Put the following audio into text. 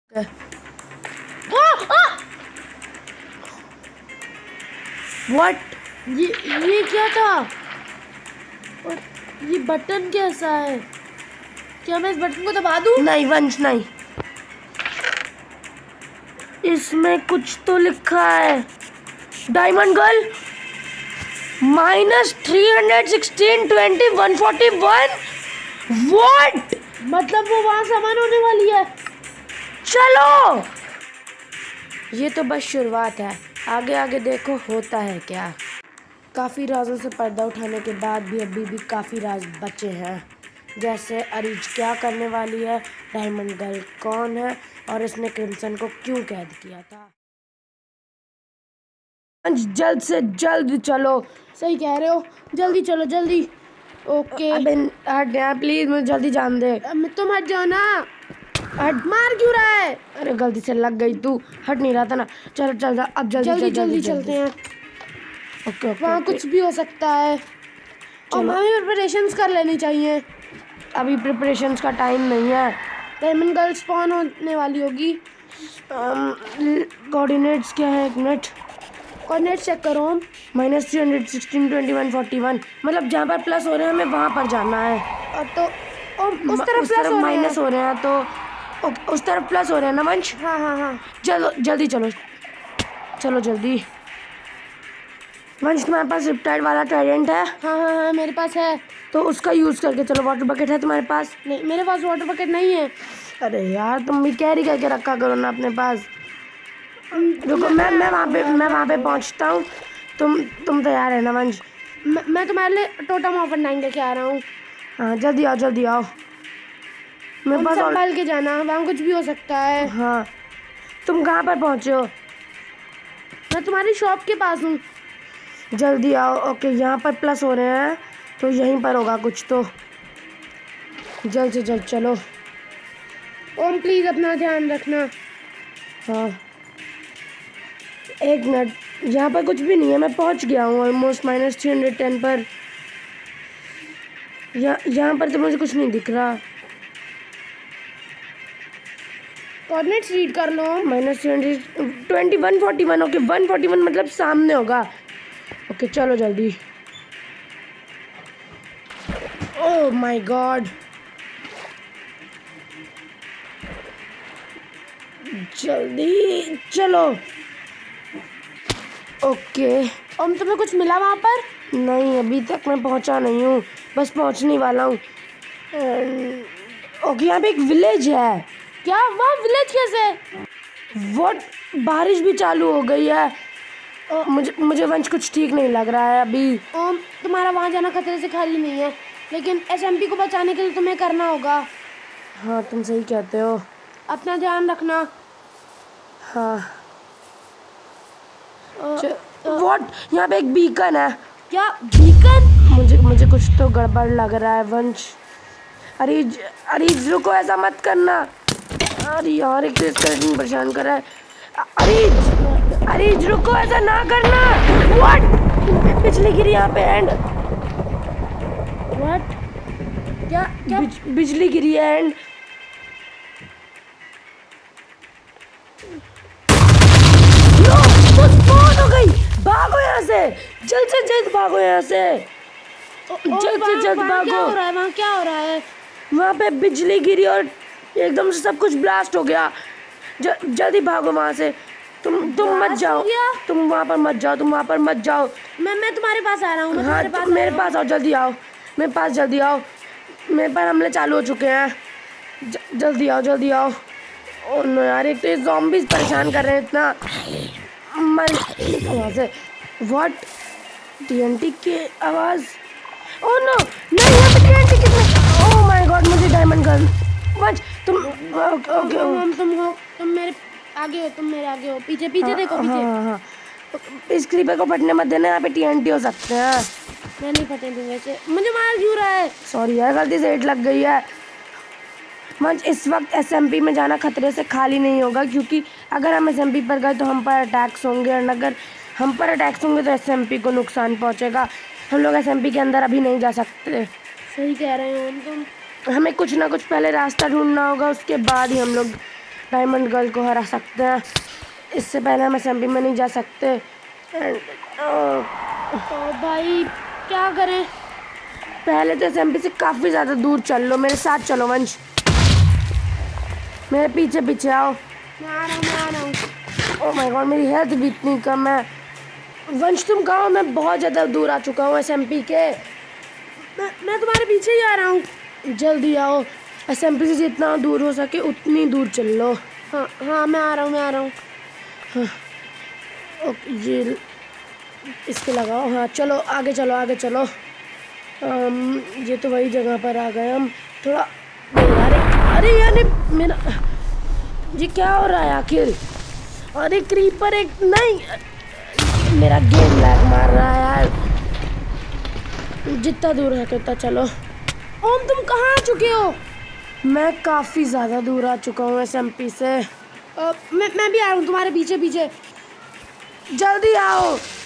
What? ये क्या था? और ये बटन कैसा है? क्या मैं इस बटन को दबा दूं? नहीं वंश नहीं, इसमें कुछ तो लिखा है। Diamond girl -316 20 141। व्हाट? मतलब वो वहां सामान होने वाली है। चलो, ये तो बस शुरुआत है, आगे आगे देखो होता है क्या। काफ़ी राजों से पर्दा उठाने के बाद भी अभी भी काफ़ी राज बचे हैं, जैसे अरीज क्या करने वाली है, डायमंड गर्ल कौन है और इसने क्रिम्सन को क्यों कैद किया था। जल्द से जल्द चलो। सही कह रहे हो, जल्दी चलो जल्दी। ओके। अबे हट यार प्लीज, मुझे जल्दी जान दे। तुम हट जाओ ना। हट। मार क्यों रहा है? अरे गलती से लग गई, तू हट नहीं रहा था ना। चलो चल जा अब, जल्दी जल्दी चलते हैं। Okay okay. वहाँ कुछ भी हो सकता है और हमें प्रिपरेशंस कर लेनी चाहिए। अभी प्रिपरेशंस का टाइम नहीं है। डायमंड गर्ल स्पॉन होने वाली होगी। कोऑर्डिनेट्स क्या है? एक मिनट, कोऑर्डिनेट चेक करो। -316 21 41, मतलब जहाँ पर प्लस हो रहे हैं हमें वहाँ पर जाना है। और तो उस तरफ प्लस हो माइनस हो रहे हैं, तो उस तरफ प्लस हो रहे हैं ना वंश। हाँ। चलो जल्दी चलो, चलो जल्दी। वंश तुम्हारे पास रिप्टाइड वाला ट्राइडेंट है? हाँ मेरे पास है। तो उसका यूज़ करके चलो। वाटर बकेट है तुम्हारे पास? नहीं, मेरे पास वाटर बकेट नहीं है। अरे यार तुम भी कैरी करके रखा करो ना अपने पास। रुको, मैं वहाँ पे पहुँचता हूँ। तुम तैयार है ना वंश? मैं तुम्हारे लिए टोटम ऑफ नाइन लेके आ रहा हूँ। हाँ जल्दी आओ जल्दी आओ। मेरे पास संभाल के जाना, वहाँ कुछ भी हो सकता है। हाँ, तुम कहाँ पर पहुँचे हो? मैं तुम्हारी शॉप के पास हूँ। जल्दी आओ। ओके, यहाँ पर प्लस हो रहे हैं तो यहीं पर होगा कुछ तो। जल्द से जल्द चलो। ओम प्लीज़ अपना ध्यान रखना। हाँ एक मिनट, यहाँ पर कुछ भी नहीं है, मैं पहुँच गया हूँ ऑलमोस्ट -310 पर। यहाँ पर तो मुझे कुछ नहीं दिख रहा। कोऑर्डिनेट्स रीड कर लो। -20 141। ओके 141 मतलब सामने होगा। ओके चलो जल्दी। ओह माय गॉड, जल्दी चलो। ओके। ओम तुम्हें कुछ मिला वहाँ पर? नहीं, अभी तक मैं पहुँचा नहीं हूँ, बस पहुँचने वाला हूँ। ओके, यहाँ पे एक विलेज है। क्या? वहाँ विलेज कैसे? व्हाट? बारिश भी चालू हो गई है। मुझे वंश कुछ ठीक नहीं लग रहा है अभी। ओम तुम्हारा वहाँ जाना खतरे से खाली नहीं है, लेकिन एसएमपी को बचाने के लिए तुम्हें करना होगा। हाँ तुम सही कहते हो। अपना ध्यान रखना। हाँ। व्हाट? यहाँ पे एक बीकन है। क्या बीकन? मुझे कुछ तो गड़बड़ लग रहा है वंश। अरीज रुको, ऐसा मत करना। अरे यार एक तो इसका रेटिंग परेशान कर रहा है। अरीज रुको, ऐसा ना करना। व्हाट? बिजली गिरी यहाँ पे एंड। व्हाट? क्या बिजली गिरी है एंड स्पॉन हो गई। भागो यहाँ से, जल्द भागो यहाँ से, जल्द से जल्द भागो। क्या हो रहा है वहाँ? क्या हो रहा है? वहाँ पे बिजली गिरी और एकदम से सब कुछ ब्लास्ट हो गया। जल्दी भागो वहाँ से। तुम मत जाओ, तुम वहाँ पर मत जाओ। मैं तुम्हारे पास आ रहा हूँ। हाँ मेरे पास आओ, जल्दी आओ मेरे पास, जल्दी आओ। मेरे पर हमले चालू हो चुके हैं। जल्दी आओ। ओह नो यार, एक तो ये ज़ॉम्बीज़ परेशान कर रहे हैं इतना। मर वहाँ से। व्हाट? TNT की आवाज़। ओह नो, नहीं यहाँ पे TNT कितने। ओह माय गॉड, मुझे डायमंड गन। वंश तुम तुम मेरे आगे हो, तुम मेरे आगे हो। पीछे देखो पीछे। हाँ। इस क्रीपर को फटने मत देना, यहाँ पे TNT हो सकते हैं। मैं नहीं फटने दूंगा इसे। मुझे मार क्यों रहा है? सॉरी यार, गलती से हिट लग गई है। वंश इस वक्त SMP में जाना खतरे से खाली नहीं होगा, क्योंकि अगर हम SMP पर गए तो हम पर अटैक्स होंगे, और अगर हम पर अटैक्स होंगे तो SMP को नुकसान पहुंचेगा। हम लोग SMP के अंदर अभी नहीं जा सकते। सही कह रहे हो तुम। हमें कुछ ना कुछ पहले रास्ता ढूंढना होगा, उसके बाद ही हम लोग डायमंड गर्ल को हरा सकते हैं। इससे पहले हम एसएमपी में नहीं जा सकते। तो भाई क्या करें? पहले तो एसएमपी से काफ़ी ज़्यादा दूर चल लो। मेरे साथ चलो वंश, मेरे पीछे पीछे आओ। मैं आ रहा हूँ। ओह माय गॉड, मेरी हेल्थ भी इतनी कम है। वंश तुम कहाँ हो? मैं बहुत ज़्यादा दूर आ चुका हूँ एसएमपी के। मैं तुम्हारे पीछे ही आ रहा हूँ। जल्दी आओ, एसएमपी से जितना दूर हो सके उतनी दूर चल लो। हाँ मैं आ रहा हूँ। ओके, ये इसको लगाओ। हाँ चलो आगे चलो। ये तो वही जगह पर आ गए हम। थोड़ा अरे यार मेरा ये क्या हो रहा है आखिर? अरे क्रीपर एक नहीं, मेरा गेम लैग मार रहा है यार। जितना दूर है उतना चलो। ओम तुम कहाँ आ चुके हो? मैं काफ़ी ज़्यादा दूर आ चुका हूँ एसएमपी से। मैं भी आ रहा हूँ तुम्हारे पीछे पीछे। जल्दी आओ।